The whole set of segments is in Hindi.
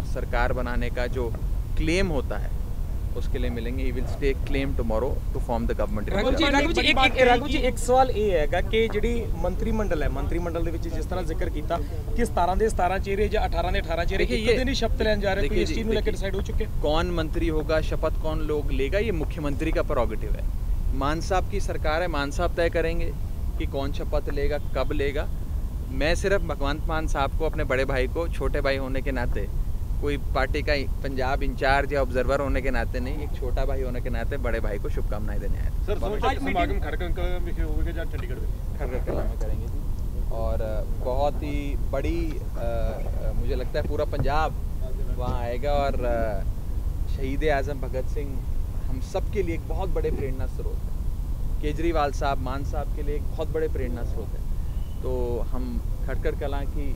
और सरकार बनाने का जो क्लेम होता है उसके लिए मिलेंगे। He will stake claim tomorrow to form the government. Raghav ji एक सवाल ਇਹ ਹੈਗਾ कि ਜਿਹੜੀ ਮੰਤਰੀ ਮੰਡਲ ਹੈ, ਮੰਤਰੀ ਮੰਡਲ ਦੇ ਵਿੱਚ ਜਿਸ ਤਰ੍ਹਾਂ ਜ਼ਿਕਰ ਕੀਤਾ कि 17 ਦੇ 17 ਚਿਹਰੇ ਜਾਂ 18 ਦੇ 18 ਚਿਹਰੇ ਇੱਕ ਦਿਨ ਹੀ शपथ ਲੈਣ ਜਾ ਰਹੇ, ਕੋਈ ਇਸ ਚੀਜ਼ ਨੂੰ ਲੈ ਕੇ डिसाइड हो चुके? कौन मंत्री होगा, शपथ कौन लोग लेगा, ये मुख्यमंत्री का प्रोरोगेटिव है। मान साहब की सरकार है, मान साहब तय करेंगे कि कौन शपथ लेगा, कब लेगा। मैं सिर्फ भगवंत मान साहब को, अपने बड़े भाई को, छोटे भाई होने के नाते, कोई पार्टी का पंजाब इंचार्ज या ऑब्जर्वर होने के नाते नहीं, एक छोटा भाई होने के नाते बड़े भाई को शुभकामनाएं देने आए। सर समागम खड़गड़ में होगा या चंडीगढ़ में? खड़गड़ कला में करेंगे जी। और बहुत ही बड़ी मुझे लगता है पूरा पंजाब वहाँ आएगा और शहीद आज़म भगत सिंह हम सब के लिए एक बहुत बड़े प्रेरणा स्रोत है। केजरीवाल साहब, मान साहब के लिए एक बहुत बड़े प्रेरणा स्रोत है। तो हम खड़गड़ कला की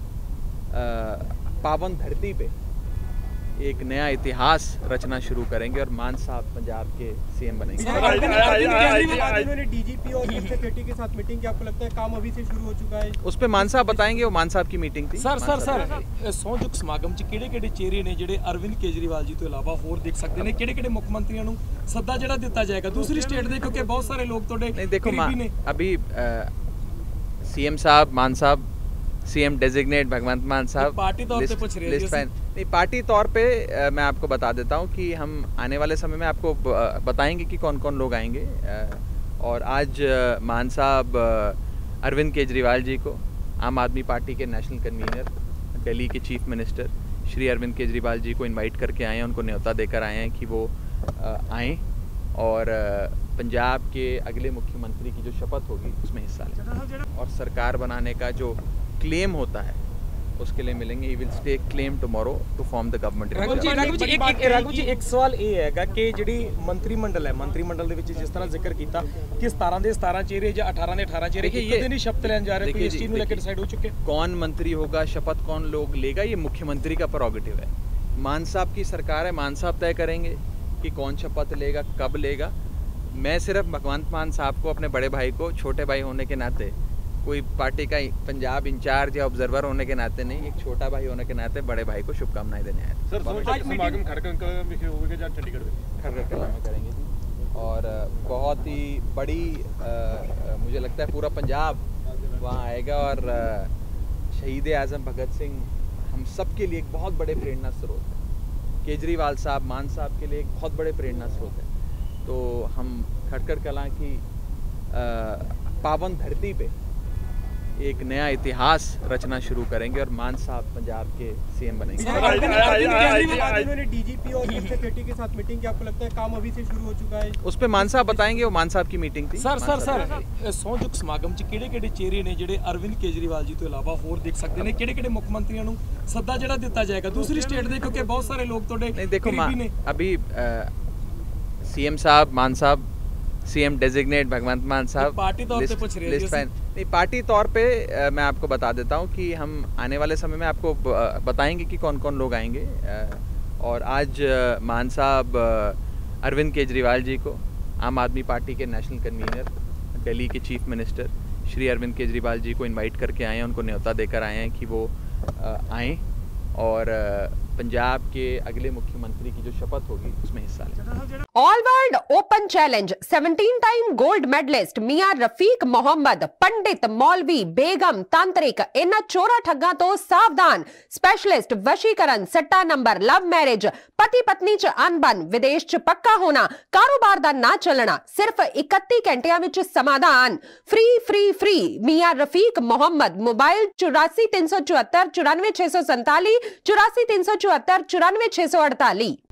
पावन धरती पे एक नया इतिहास रचना शुरू करेंगे और मान साहब पंजाब के सीएम बनेंगे। उन्होंने डीजीपी और चीफ सेक्रेटरी के साथ मीटिंग की, आपको लगता है काम अभी से शुरू हो चुका है? उस पे मान साहब बताएंगे, वो मान साहब की मीटिंग थी। सर ਸਹੁੰ ਸਮਾਗਮ ਚ ਕਿਹੜੇ ਚਿਹਰੇ ਨੇ ਜਿਹੜੇ ਅਰਵਿੰਦ ਕੇਜਰੀਵਾਲ ਜੀ ਤੋਂ ਇਲਾਵਾ ਹੋਰ ਦੇਖ ਸਕਦੇ ਨੇ? ਕਿਹੜੇ ਮੁੱਖ ਮੰਤਰੀਆਂ ਨੂੰ ਸੱਦਾ ਜਿਹੜਾ ਦਿੱਤਾ ਜਾਏਗਾ ਦੂਸਰੀ ਸਟੇਟ ਦੇ, ਕਿਉਂਕਿ ਬਹੁਤ ਸਾਰੇ ਲੋਕ ਤੁਹਾਡੇ नहीं देखो अभी सीएम साहब, मान साहब, सीएम डेजिग्नेट भगवंत मान साहब पार्टी तौर पे पूछ रहे हैं। नहीं, पार्टी तौर पे मैं आपको बता देता हूँ कि हम आने वाले समय में आपको बताएंगे कि कौन कौन लोग आएंगे। और आज मान साहब अरविंद केजरीवाल जी को, आम आदमी पार्टी के नेशनल कन्वीनर, दिल्ली के चीफ मिनिस्टर श्री अरविंद केजरीवाल जी को इनवाइट करके आए हैं, उनको न्योता देकर आए हैं कि वो आएँ और पंजाब के अगले मुख्यमंत्री की जो शपथ होगी उसमें हिस्सा लें। और सरकार बनाने का जो क्लेम होता है उसके लिए मिलेंगे। He will stake claim tomorrow to form the government. Raghav ji ਇੱਕ ਸਵਾਲ ਇਹ ਹੈਗਾ कि ਜਿਹੜੀ ਮੰਤਰੀ ਮੰਡਲ ਦੇ ਵਿੱਚ ਜਿਸ ਤਰ੍ਹਾਂ ਜ਼ਿਕਰ ਕੀਤਾ कि 17 ਦੇ 17 ਚਿਹਰੇ ਜਾਂ 18 ਦੇ 18 ਚਿਹਰੇ ਇੱਕ ਦਿਨ ਹੀ शपथ ਲੈਣ ਜਾ ਰਹੇ, ਕੋਈ ਇਸ ਚੀਜ਼ ਨੂੰ ਲੈ ਕੇ डिसाइड हो चुके? कौन मंत्री होगा, शपथ कौन लोग लेगा, ये मुख्यमंत्री का प्रोरोगेटिव है। मान साहब की सरकार है, मान साहब तय करेंगे कि कौन शपथ लेगा, कब लेगा। मैं सिर्फ भगवंत मान साहब को, अपने बड़े भाई को, छोटे भाई होने के नाते, कोई पार्टी का पंजाब इंचार्ज या ऑब्जर्वर होने के नाते नहीं, एक छोटा भाई होने के नाते बड़े भाई को शुभकामनाएं देने आए। सर समागम खड़गड़ में होगा या चंडीगढ़ में? खड़गड़ कला में करेंगे जी। और बहुत ही बड़ी मुझे लगता है पूरा पंजाब वहाँ आएगा और शहीद आज़म भगत सिंह हम सब के लिए एक बहुत बड़े प्रेरणा स्रोत है। केजरीवाल साहब, मान साहब के लिए एक बहुत बड़े प्रेरणा स्रोत है। तो हम खड़गड़ कला की पावन धरती पे एक नया इतिहास रचना शुरू करेंगे और मान साहब पंजाब के सीएम बनेंगे। उन्होंने डीजीपी और चीफ सेक्रेटरी के साथ मीटिंग की, आपको लगता है काम अभी से शुरू हो चुका है? उस पे मान साहब बताएंगे, वो मान साहब की मीटिंग थी। ਸਰ ਸਹੁੰ ਸਮਾਗਮ ਚ ਕਿਹੜੇ ਚਿਹਰੇ ਨੇ ਜਿਹੜੇ ਅਰਵਿੰਦ ਕੇਜਰੀਵਾਲ ਜੀ ਤੋਂ ਇਲਾਵਾ ਹੋਰ ਦੇਖ ਸਕਦੇ ਨੇ? ਕਿਹੜੇ ਮੁੱਖ ਮੰਤਰੀਆਂ ਨੂੰ ਸੱਦਾ ਜਿਹੜਾ ਦਿੱਤਾ ਜਾਏਗਾ ਦੂਸਰੀ ਸਟੇਟ ਦੇ, ਕਿਉਂਕਿ ਬਹੁਤ ਸਾਰੇ ਲੋਕ ਤੁਹਾਡੇ नहीं देखो अभी सीएम साहब, मान साहब, सीएम डेजिग्नेट भगवंत मान साहब पार्टी तौर पे पूछ रहे हैं। नहीं, पार्टी तौर पे मैं आपको बता देता हूँ कि हम आने वाले समय में आपको बताएंगे कि कौन कौन लोग आएंगे। और आज मान साहब अरविंद केजरीवाल जी को, आम आदमी पार्टी के नेशनल कन्वीनर, दिल्ली के चीफ मिनिस्टर श्री अरविंद केजरीवाल जी को इनवाइट करके आए हैं, उनको न्योता देकर आए हैं कि वो आएँ और पंजाब के अगले मुख्यमंत्री की जो शपथ होगी उसमें हिस्सा लें। All world open challenge 17 time gold medalist मियां रफीक मोहम्मद, पंडित, मौलवी, बेगम, तांत्रिक, इन्हां चोरा ठग्गां तो सावधान। स्पेशलिस्ट वशीकरण, सट्टा नंबर, लव मैरिज, पति पत्नी च अनबन, विदेश च पक्का होना, कारोबार दा ना चलना, सिर्फ 31 घंटियां विच समाधान। फ्री फ्री फ्री मियां रफीक मोहम्मद। मोबाइल 84 374 94 647 84 374 94 648।